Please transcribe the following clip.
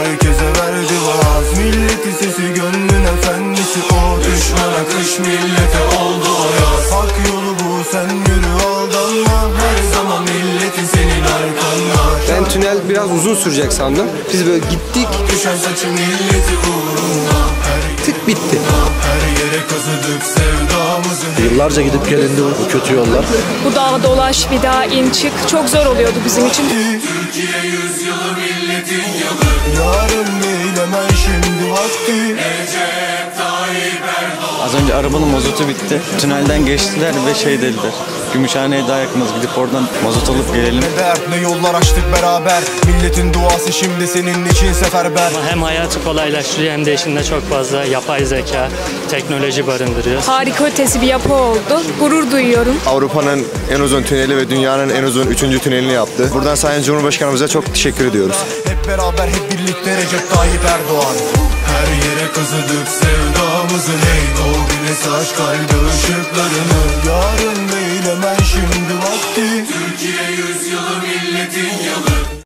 herkese verdi vaaz. Milleti sesi gönlün efendisi o, düşmana kış millete oldu o yaz. Hak yolu bu, sen yürü aldanma, her zaman milletin senin arkanda. Ben tünel biraz uzun sürecek sandım. Biz böyle gittik. Düşen saçı milleti uğruna, Tık bitti. her yere kazıdık sevdamızı. Yıllarca gidip gelindi bu kötü yollar. Bu dağ dolaş, bir daha in çık çok zor oluyordu bizim için. Türkiye yüzyılı milletin yılı. Yarın değil hemen şimdi vakti. Recep Tayyip Erdoğan. Az önce arabanın mazotu bitti. Tünelden geçtiler ve şey dediler. Gümüşhane'ye daha yakınız, gidip oradan mazot alıp gelelim. Ne dert ne yollar açtık beraber. Milletin duası şimdi senin için seferber. Hem hayatı kolaylaştırıyor hem de içinde çok fazla yapay zeka, teknoloji barındırıyor. Harika ötesi bir yapı oldu. Gurur duyuyorum. Avrupa'nın en uzun tüneli ve dünyanın en uzun 3. tünelini yaptı. Buradan Sayın Cumhurbaşkanımıza çok teşekkür ediyoruz. Hep beraber hep birlikte Recep Tayyip Erdoğan. Her yere kazıdık sevdamızı. Hey o güne saç kaldı ışıklarını. Yarın değil hemen şimdi vakti. Türkiye yüzyılı milletin yılı.